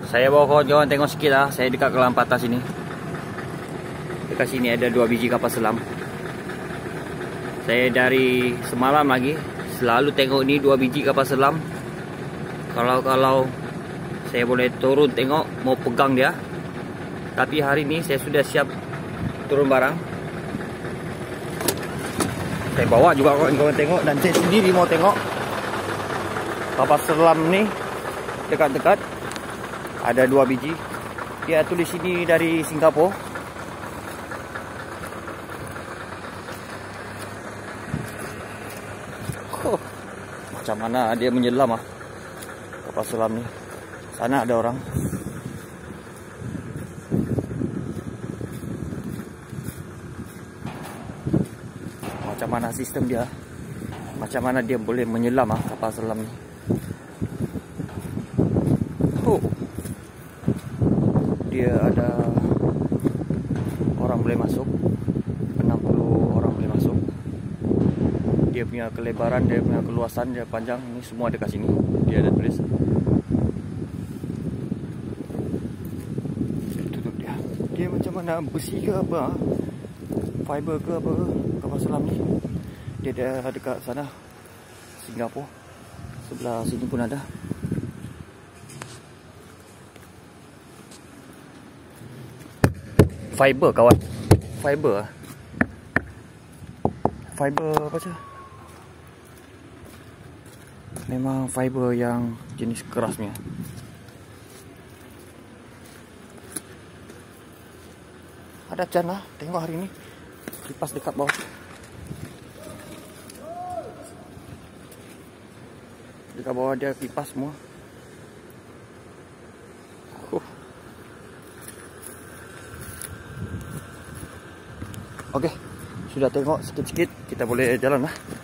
Saya bawa kawan-kawan tengok sikit lah. Saya dekat kolam patah sini. Dekat sini ada 2 biji kapal selam. Saya dari semalam lagi selalu tengok ni 2 biji kapal selam. Kalau saya boleh turun tengok, mau pegang dia. Tapi hari ni saya sudah siap turun barang. Saya bawa juga kawan-kawan tengok, dan saya sendiri mau tengok kapal selam ni dekat-dekat. Ada 2 biji. Dia tulis sini dari Singapura. Macam mana dia menyelam kapal selam ni. Sana ada orang. Macam mana sistem dia? Macam mana dia boleh menyelam kapal selam ni? Dia ada orang boleh masuk, 60 orang boleh masuk. Dia punya kelebaran, dia punya keluasan, dia panjang, ini semua dekat sini. Dia ada tulis. Tutup dia. Dia macam mana, besi ke apa? Fiber ke apa? Kapal selam ni. Dia ada dekat sana, Singapura. Sebelah sini pun ada. Fiber kawan. Fiber apa je? Memang fiber yang jenis kerasnya. Ada can lah. Tengok hari ni kipas dekat bawah. Dekat bawah dia kipas semua. Okey, sudah tengok sikit-sikit, kita boleh jalan lah.